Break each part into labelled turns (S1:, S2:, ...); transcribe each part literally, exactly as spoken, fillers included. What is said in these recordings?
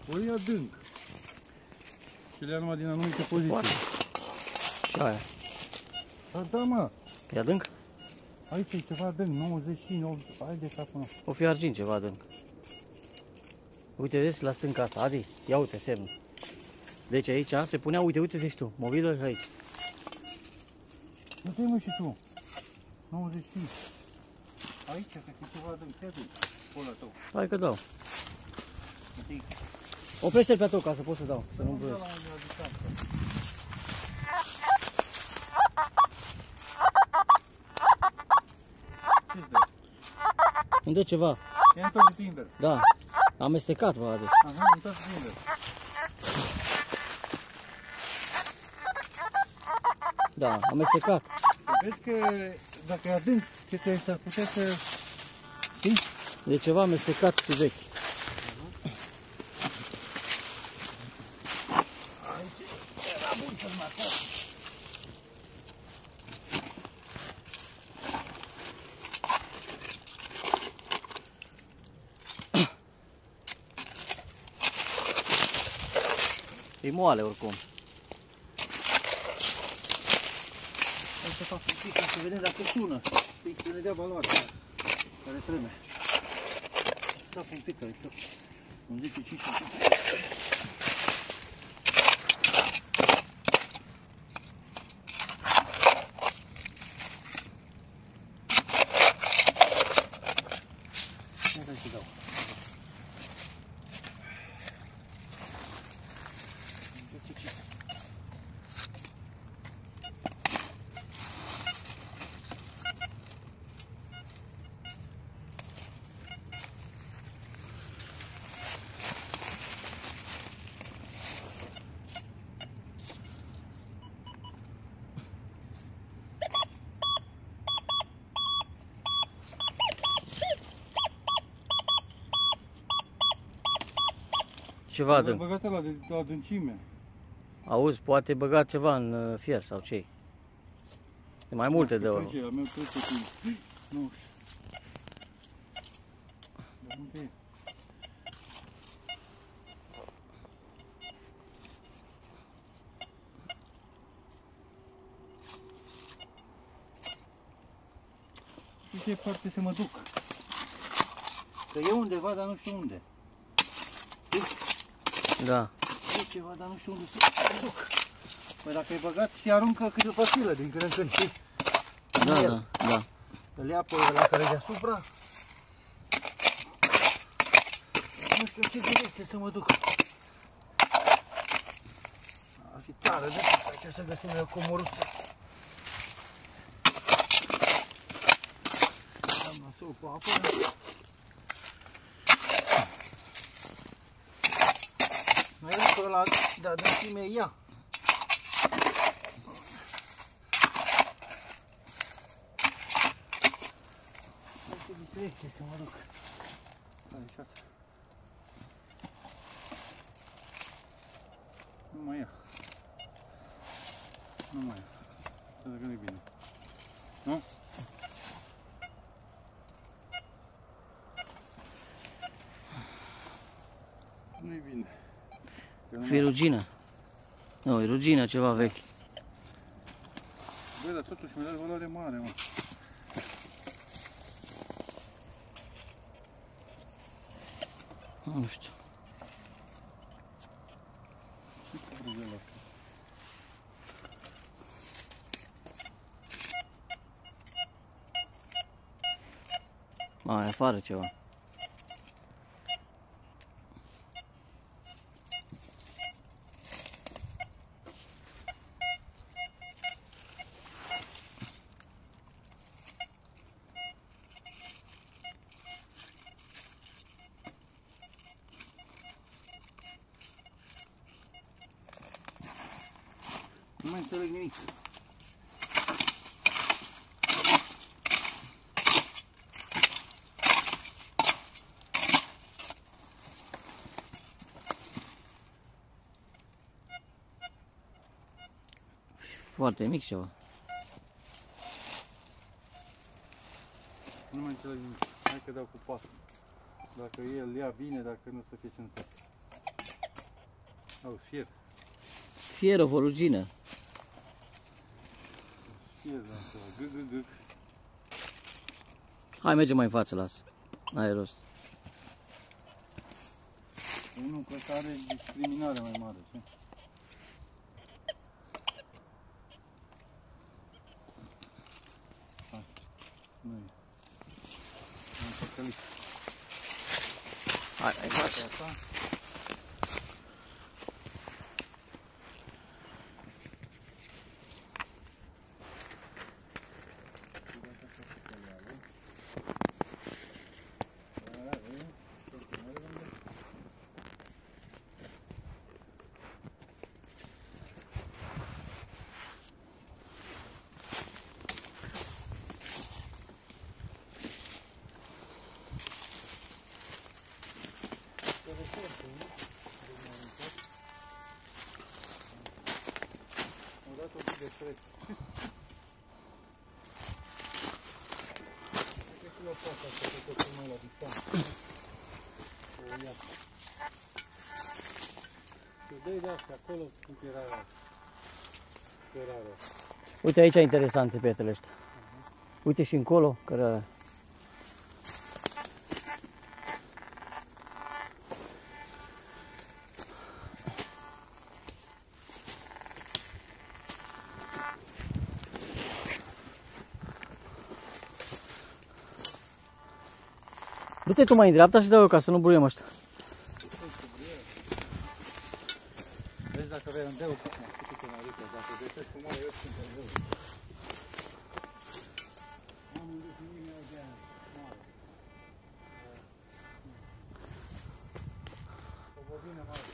S1: O ia adânc. Și le ia numai din anumite poziții.
S2: Poate. Și aia.
S1: Da, da, mă.
S2: E adânc?
S1: Aici e ceva adânc, nouăzeci și nouă. Hai de capul nostru.
S2: O fi argint ceva adânc. Uite, vezi, la stânca asta, Adi, ia uite semnul. Deci aici se punea, uite, uite, zici tu, mobilă și aici.
S1: Nu te mă și tu. nouăzeci și cinci. Aici, cred că e ceva adânc, ce adânc? Ăla tău.
S2: Hai că dau. Oprește-l pe tău ca să pot să dau, să nu-mi vezi.
S1: Ce-ți dă?
S2: Îmi dă ceva.
S1: E întors invers.
S2: Da. Amestecat, vă Adi.
S1: Aha, întors invers.
S2: Da, amestecat.
S1: Vezi că dacă e adânc, cred că s-ar putea să... Știi?
S2: E ceva amestecat și vechi.
S1: Aici era bun să-l măcar.
S2: E moale oricum.
S1: Hai să fac un pic, să vedem dacă sună. Pic să ne dea valoarea care trebuie. Fac un pic aici. Un zece cinci. Ia să dau.
S2: Ceva adânc.
S1: Băgat la, la adâncime.
S2: Auzi, poate băga ceva în uh, fier sau ce? E mai multe de ori.
S1: Al meu trece cu... Nu știu. Dar unde e? Știi ce parte să mă duc? Că e undeva, dar nu știu unde.
S2: Da.
S1: E ceva, dar nu știu unde să mă duc. Păi dacă ai băgat și aruncă câte o pățilă din când în când, știi?
S2: Da, da, da.
S1: Îl ia pe ăla care e deasupra. Nu știu ce direcție să mă duc. Ar fi tare de aici să găsim eu comoruță. Am nasul cu apă. Mai e că ăla de adâncime ia. Direcție să mă duc. Așa. Nu mai ia. Nu mai ia. Să dacă nu-i bine. Nu? Nu-i bine.
S2: Fi rugină. Nu, e rugină, ceva vechi.
S1: Băi, dar totuși mi-a dat valoare mare, mă.
S2: Nu știu.
S1: Ce cu bruzela asta?
S2: Mai afară ceva.
S1: Nu mai înțeleg nimic.
S2: Foarte mic ceva.
S1: Nu mai înțeleg nimic. Hai că dau cu pasul. Dacă el ia bine, dacă nu să fie sănătos. Auzi, fier.
S2: Fier, o forugină.
S1: Fier, da, gâc, gâc, gâc.
S2: Hai, mergem mai în față, las. N-ai rost.
S1: Păi nu, că ăsta are discriminare mai mare, știi? Hai, nu e. Nu-i păcălit.
S2: Hai, mai în față. Uite aici interesante pietele astea. Uite și încolo, cărarea. Du-te tu mai în dreapta și dă-o ca să nu bruiem ăștia.
S1: Vezi dacă avea un deu, cât câte narică, dacă găsesc cum are, eu sunt în deu. Am un dus nimeni de aia mare. O bobină mare.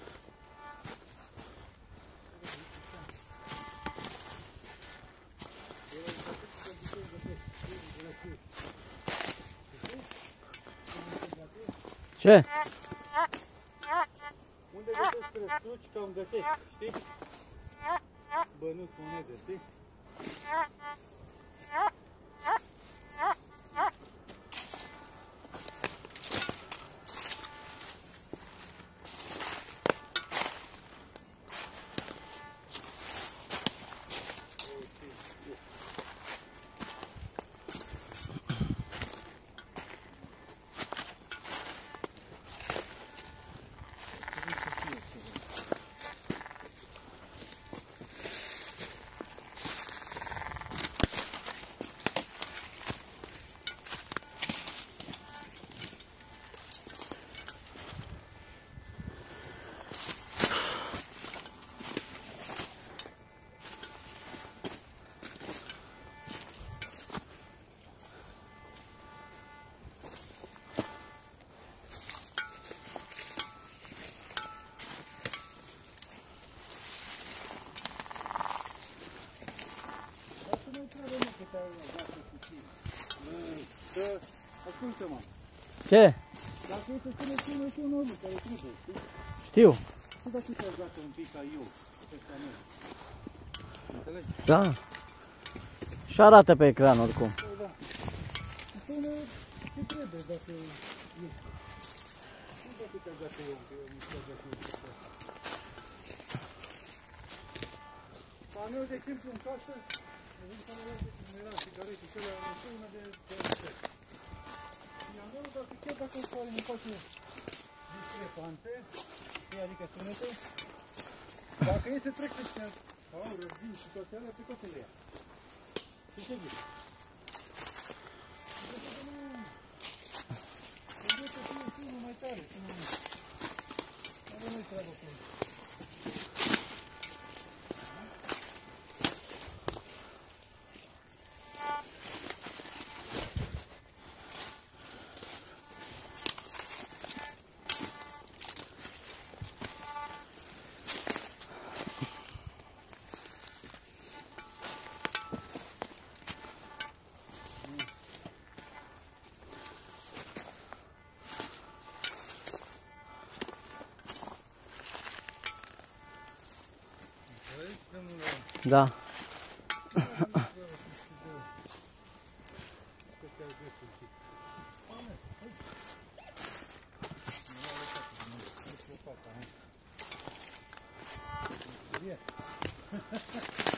S2: Ce?
S1: Unde găsesc crăstuci, că îmi găsesc, știi? Bănuți, monede, știi? Ascultă-mă.
S2: Ce?
S1: Dacă e să spune cum este un om care trebuie, știi?
S2: Știu.
S1: Și dacă te-ai dat un pic ca eu, ăsta nu. Înțelegi?
S2: Da. Și arată pe ecran oricum.
S1: Păi da. Spune ce trebuie dacă e. Nu dacă te-ai dat eu, că eu nu știu dacă e. Panel de timp în casă, vin să mă luăm de cum era cigarete și ăla, nu știu, una de de I-am dat dacă chiar dacă îți pare nu face discrepante, adică sunete, dacă e să trec ăștia, au răzbini și toate alea, pe toate le ia. Și ce zici? Trebuie să fie și unul mai tare, să nu... Avem noi treabă cu el.
S2: Da.
S1: e.